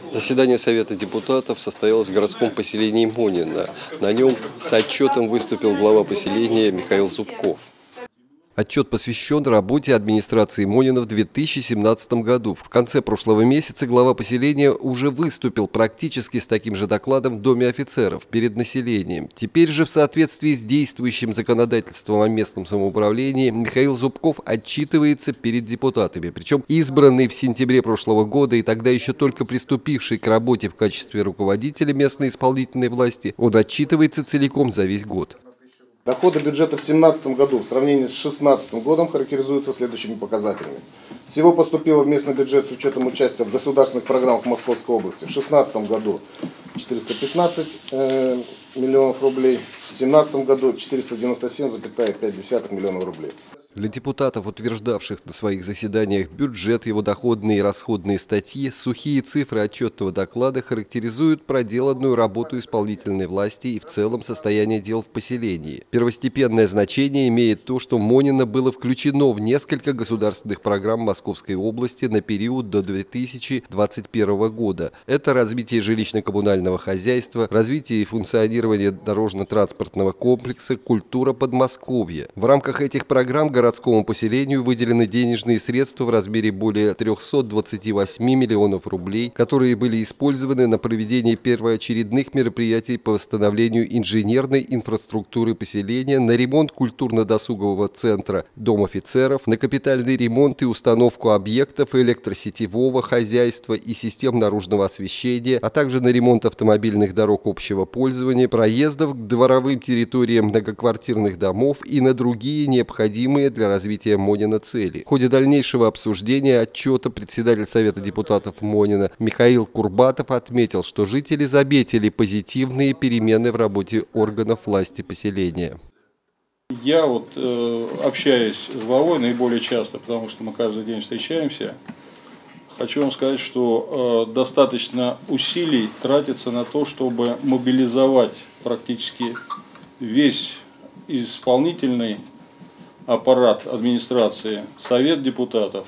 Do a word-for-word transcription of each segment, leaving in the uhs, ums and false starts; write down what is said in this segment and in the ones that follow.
Заседание Совета депутатов состоялось в городском поселении Монино. На нем с отчетом выступил глава поселения Михаил Зубков. Отчет посвящен работе администрации Монино в две тысячи семнадцатом году. В конце прошлого месяца глава поселения уже выступил практически с таким же докладом в Доме офицеров перед населением. Теперь же в соответствии с действующим законодательством о местном самоуправлении Михаил Зубков отчитывается перед депутатами. Причем избранный в сентябре прошлого года и тогда еще только приступивший к работе в качестве руководителя местной исполнительной власти, он отчитывается целиком за весь год. Доходы бюджета в две тысячи семнадцатом году в сравнении с две тысячи шестнадцатым годом характеризуются следующими показателями. Всего поступило в местный бюджет с учетом участия в государственных программах Московской области в две тысячи шестнадцатом году четыреста пятнадцать э, миллионов рублей, в две тысячи семнадцатом году четыреста девяносто семь целых пять десятых миллионов рублей. Для депутатов, утверждавших на своих заседаниях бюджет, его доходные и расходные статьи, сухие цифры отчетного доклада характеризуют проделанную работу исполнительной власти и в целом состояние дел в поселении. Первостепенное значение имеет то, что Монино было включено в несколько государственных программ Московской области на период до две тысячи двадцать первого года. Это развитие жилищно-коммунального хозяйства, развитие и функционирование дорожно-транспортного комплекса, культура Подмосковья. В рамках этих программ городскому поселению выделены денежные средства в размере более трёхсот двадцати восьми миллионов рублей, которые были использованы на проведение первоочередных мероприятий по восстановлению инженерной инфраструктуры поселения, на ремонт культурно-досугового центра Дом офицеров, на капитальный ремонт и установку объектов электросетевого хозяйства и систем наружного освещения, а также на ремонт автомобильных дорог общего пользования, проездов к дворовым территориям многоквартирных домов и на другие необходимые для развития Монино цели. В ходе дальнейшего обсуждения отчета председатель Совета депутатов Монино Михаил Курбатов отметил, что жители заметили позитивные перемены в работе органов власти поселения. Я вот э, общаюсь с главой наиболее часто, потому что мы каждый день встречаемся. Хочу вам сказать, что э, достаточно усилий тратится на то, чтобы мобилизовать практически весь исполнительный аппарат администрации, совет депутатов,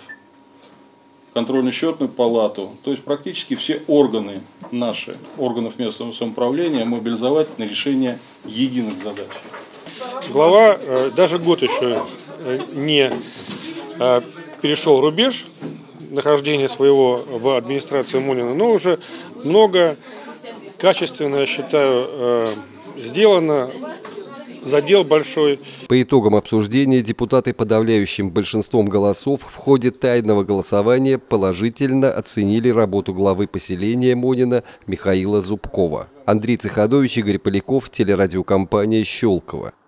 контрольно-счетную палату, то есть практически все органы наши, органов местного самоуправления, мобилизовать на решение единых задач. Глава даже год еще не перешел рубеж нахождения своего в администрации Монино, но уже много качественно, я считаю, сделано. Задел большой. По итогам обсуждения депутаты подавляющим большинством голосов в ходе тайного голосования положительно оценили работу главы поселения Монино Михаила Зубкова. Андрей Цеханович, Игорь Поляков, телерадиокомпания «Щелково».